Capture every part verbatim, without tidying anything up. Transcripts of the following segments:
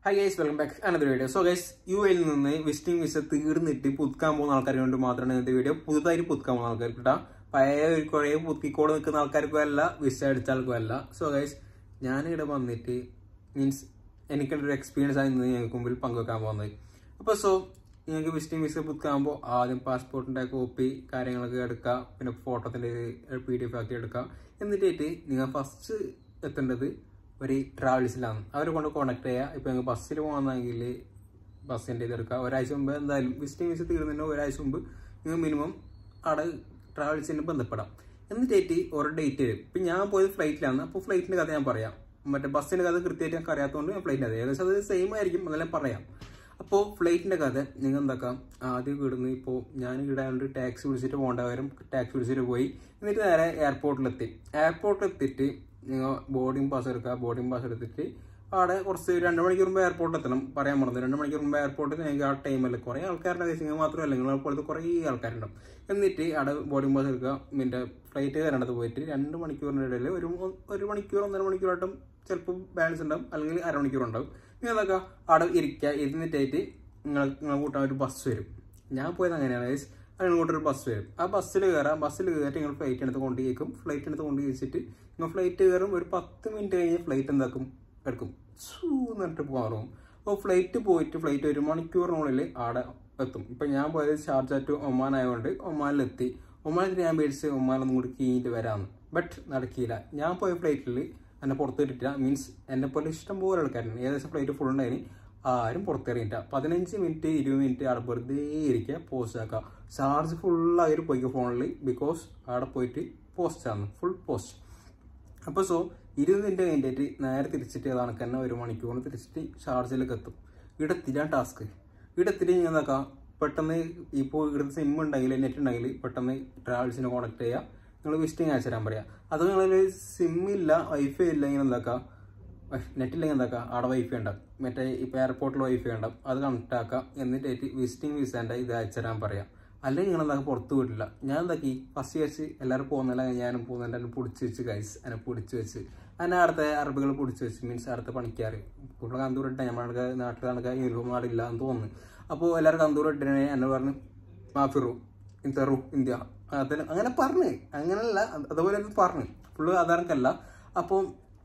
Hi guys, welcome back to another video. So guys, U A E നിന്ന് visiting visa തീർന്നിട്ട് പുതുക്കാൻ പോകുന്ന ആൾക്കാർക്ക് വേണ്ടി മാത്രമാണ് ഇന്നത്തെ വീഡിയോ. പുതുതായിട്ട് പുതുക്കാൻ പോകുന്ന ആൾക്കാർക്ക് കേട്ടാ പഴയ കുറേ പുതുക്കിക്കോട് നിൽക്കുന്ന ആൾക്കാർക്കും അല്ല, വിസ അടിച്ച ആൾക്കും അല്ല. സോ ഗൈസ്, ഞാനിവിടെ വന്നിട്ട് മീൻസ് എനിക്കൊരു എക്സ്പീരിയൻസ് ആയി നിന്ന് ഞങ്ങൾക്ക് മുമ്പിൽ പങ്കുവെക്കാൻ പോകുന്നത്. അപ്പോൾ സോ നിങ്ങൾക്ക് വിസിറ്റിംഗ് വിസ പുതുക്കാകുമ്പോൾ ആദ്യം പാസ്പോർട്ടിൻ്റെ കോപ്പി കാര്യങ്ങളൊക്കെ എടുക്കുക, പിന്നെ ഫോട്ടോത്തിൻ്റെ പി ഡി എഫ് ആക്കി എടുക്കുക. എന്നിട്ടായിട്ട് നിങ്ങൾ ഫസ്റ്റ് എത്തേണ്ടത് ഒരു ട്രാവൽസിലാണ്. അവരെ കൊണ്ട് കോൺടാക്ട് ചെയ്യുക. ഇപ്പോൾ ഞങ്ങൾ ബസ്സിൽ പോകുന്നതെങ്കിൽ ബസ്സിൻ്റെ ഇതെടുക്കുക. ഒരാഴ്ച മുമ്പ് എന്തായാലും വിസിറ്റിംഗ് വിസ തീർന്നതിന് ഒരാഴ്ച മുമ്പ് നിങ്ങൾ മിനിമം അവിടെ ട്രാവൽസിന് ബന്ധപ്പെടാം. എന്നിട്ടേറ്റ് ഓരോ ഡേറ്റ് വരും. ഇപ്പം ഞാൻ പോയത് ഫ്ലൈറ്റിലാണ്. അപ്പോൾ ഫ്ലൈറ്റിൻ്റെ കഥ ഞാൻ പറയാം. മറ്റേ ബസ്സിൻ്റെ കഥ കൃത്യമായിട്ട് ഞങ്ങൾക്ക് അറിയാത്തതുകൊണ്ട് ഞാൻ ഫ്ലൈറ്റിൻ്റെ കഥ ഏകദേശം അത് സെയിം ആയിരിക്കും, അതെല്ലാം പറയാം. അപ്പോൾ ഫ്ലൈറ്റിൻ്റെ കഥ നിങ്ങൾ എന്താക്കാം, ആദ്യം ഇവിടുന്ന് ഇപ്പോൾ ഞാൻ ഇടാണ്ട് ടാക്സി വിളിച്ചിട്ട് പോകേണ്ടവരും ടാക്സി വിളിച്ചിട്ട് പോയി. എന്നിട്ട് നേരെ എയർപോർട്ടിലെത്തി. എയർപോർട്ടിലെത്തിയിട്ട് നിങ്ങൾ ബോർഡിംഗ് പാസ് എടുക്കുക. ബോർഡിംഗ് പാസ് എടുത്തിട്ട് അവിടെ കുറച്ച് രണ്ട് മണിക്കൂർ മുമ്പ് എയർപോർട്ടിൽ എത്തണം. പറയാൻ പറഞ്ഞത് രണ്ട് മണിക്കൂർ മുമ്പ് എയർപോർട്ടിൽ നിങ്ങൾക്ക് ആ ടൈമിൽ കുറേ ആൾക്കാരുടെ നിങ്ങൾ മാത്രമല്ല, നിങ്ങളെ പോലത്തെ കുറേ ആൾക്കാരുണ്ടാവും. എന്നിട്ട് അവിടെ ബോർഡിംഗ് പാസ് എടുക്കുക. പിന്നെ ഫ്ലൈറ്റ് കയറേണ്ടത് പോയിട്ട് രണ്ട് മണിക്കൂറിൻ്റെ ഇടയിൽ ഒരു ഒരു മണിക്കൂർ ഒന്നര മണിക്കൂറായിട്ടും ചിലപ്പോൾ ബാലൻസ് ഉണ്ടാവും, അല്ലെങ്കിൽ അരമണിക്കൂർ ഉണ്ടാവും. നിങ്ങൾ എന്താക്കുക, അവിടെ ഇരിക്കുക. ഇരുന്നിട്ടായിട്ട് നിങ്ങൾ നിങ്ങളെ കൂട്ടാൻ ഒരു ബസ് വരും. ഞാൻ പോയത് അങ്ങനെയാണ് ഗൈസ്. അതിനോട്ടൊരു ബസ് വരും. ആ ബസ്സിൽ കയറാം. ബസ്സിൽ കയറിയിട്ട് നിങ്ങൾ ഫ്ലൈറ്റ് എടുത്ത് കൊണ്ട് കേൾക്കും. ഫ്ലൈറ്റ് എടുത്ത് കൊണ്ട് വെച്ചിട്ട് നിങ്ങൾ ഫ്ലൈറ്റ് കയറും. ഒരു പത്ത് മിനിറ്റ് കഴിഞ്ഞ് ഫ്ലൈറ്റ് എന്താക്കും എടുക്കും സൂ എന്നിട്ട് പോകാറും. അപ്പോൾ ഫ്ലൈറ്റ് പോയിട്ട് ഫ്ലൈറ്റ് ഒരു മണിക്കൂറിനുള്ളിൽ അവിടെ എത്തും. ഇപ്പം ഞാൻ പോയത് ഷാർജ ടു ഒമാൻ ആയതുകൊണ്ട് ഒമാനിലെത്തി. ഒമാനിൽ ഞാൻ പേടിച്ച് ഒമാനൊന്നും കൂടി കഴിഞ്ഞിട്ട് വരാമെന്ന്. ബട്ട് നടക്കിയില്ല. ഞാൻ പോയ ഫ്ലൈറ്റിൽ എന്നെ പുറത്തിട്ടില്ല. മീൻസ് എന്നെ പോലെ ഇഷ്ടം പോലെ ആൾക്കാരുണ്ട്. ഏകദേശം ഫ്ലൈറ്റ് ഫുൾ ഉണ്ടായിന്. ആരും പുറത്തിറങ്ങിയിട്ട. പതിനഞ്ച് മിനിറ്റ് ഇരുപത് മിനിറ്റ് അവിടെ വെറുതെ ഇരിക്കുക, പോസ്റ്റ് ആക്കുക. ചാർജ് ഫുള്ളായിട്ട് പോയിക്കുക ഫോണിൽ. ബിക്കോസ് അവിടെ പോയിട്ട് പോസ്റ്റ് ആണ്, ഫുൾ പോസ്റ്റ്. അപ്പോൾ സോ ഇരുപത് മിനിറ്റ് കഴിഞ്ഞിട്ട് നേരെ തിരിച്ചിട്ട് കണക്ക് തന്നെ ഒരു മണിക്കൂറിന് തിരിച്ചിട്ട് ചാർജിലേക്ക് എത്തും. ഇടത്തില്ല ടാസ്ക്. ഇടത്തിട്ട് നിങ്ങൾ എന്താക്കാം, പെട്ടെന്ന് ഇപ്പോൾ ഇവിടുത്തെ സിം ഉണ്ടെങ്കിൽ നെറ്റ് ഉണ്ടെങ്കിൽ പെട്ടെന്ന് ട്രാവൽസിനെ കോൺടാക്ട് ചെയ്യുക. നിങ്ങൾ വിസിറ്റിംഗ് അയച്ചു തരാൻ പറയാം. അത് നിങ്ങൾ സിമ്മില്ല വൈഫൈ ഇല്ല, ഇങ്ങനെ എന്താക്കാം, നെറ്റില്ലെങ്കിൽ എന്താക്കുക, അവിടെ വൈഫൈ ഉണ്ടാവും. മറ്റേ ഇപ്പോൾ എയർപോർട്ടിൽ വൈഫൈ ഉണ്ടാവും. അത് കണക്ട് ആക്കുക. എന്നിട്ടായിട്ട് വിസിറ്റിംഗ് വിസേൻ്റെ ഇത് അയച്ചു തരാൻ പറയാം. അല്ലെങ്കിൽ നിങ്ങൾ എന്താക്കുക, പുറത്ത് വിട്ടില്ല. ഞാൻ എന്താക്കി ഫസ്റ്റ് വെച്ച് എല്ലാവരും പോകുന്നില്ല, ഞാനും പോകുന്നുണ്ട്. എന്നെ പിടിച്ച് വെച്ച് ഗൈസ്, എന്നെ പിടിച്ച് വെച്ച് എന്നെ അടുത്ത അറബികൾ പിടിച്ച് വെച്ച്. മീൻസ് അടുത്ത പണിക്കാർ ഇപ്പോൾ കന്തൂർ ഇട്ടാൽ നമ്മുടെ നാട്ടിൽ കണക്ക് യൂണിഫോം നാടില്ല എന്ന് തോന്നുന്നു. അപ്പോൾ എല്ലാവരും കന്തൂർ ഇട്ടേ എന്നെ പറഞ്ഞ് മാഫിറു ഇന്ററു ഇന്ത്യ അതിന് അങ്ങനെ പറഞ്ഞ്, അങ്ങനെയല്ല അതുപോലെ പറഞ്ഞ് ഫുള്ള് ആധാരക്കല്ല. അപ്പോൾ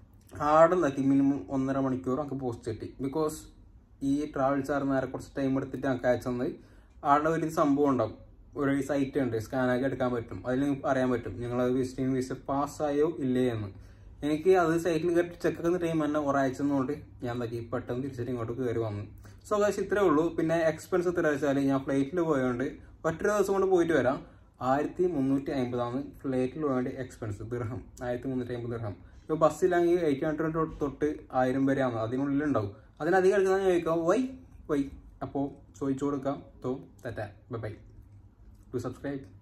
ആടെ എന്താക്കി മിനിമം ഒന്നര മണിക്കൂർ നമുക്ക് പോസ്റ്റ് കിട്ടി. ബിക്കോസ് ഈ ട്രാവൽസ് നേരെ കുറച്ച് ടൈം എടുത്തിട്ട് നമുക്ക് അയച്ചത്. ആടെ ഒരു സംഭവം ഉണ്ടാവും, ഒരു സൈറ്റ് ഉണ്ട്, സ്കാനാക്കി എടുക്കാൻ പറ്റും. അതിൽ അറിയാൻ പറ്റും നിങ്ങളത് വിസിറ്റിംഗ് വിസ പാസ്സായോ ഇല്ലേ എന്ന്. എനിക്ക് അത് സൈറ്റിൽ കയറി ചെക്ക് ആക്കുന്ന ടൈം തന്നെ ഒരാഴ്ചന്നുകൊണ്ട് ഞാൻ എന്താക്കി പെട്ടെന്ന് തിരിച്ചിട്ട് ഇങ്ങോട്ട് കയറി വന്നു. സോ ഗൈസ്, ഇത്രേ ഉള്ളൂ. പിന്നെ എക്സ്പെൻസ് എത്ര വെച്ചാൽ ഞാൻ ഫ്ലൈറ്റിൽ പോയതുകൊണ്ട് ഒറ്റ ദിവസം കൊണ്ട് പോയിട്ട് വരാം. ആയിരത്തി മുന്നൂറ്റി അമ്പതാണ് ഫ്ലൈറ്റിൽ പോയതുകൊണ്ട് എക്സ്പെൻസ് ദിർഹം. ആയിരത്തി മുന്നൂറ്റി അമ്പത് ദിർഹം. ഇപ്പോൾ ബസ്സിലാണെങ്കിൽ എയ്റ്റ് ഹൺഡ്രഡ് തൊട്ട് ആയിരം വരെയാണ് അതിനുള്ളിലുണ്ടാവും. അതിനധികം എടുക്കുന്ന ചോദിക്കാം വൈ വൈ അപ്പോൾ ചോദിച്ചു കൊടുക്കാം. തോ തെറ്റാ. Bye bye. To subscribe.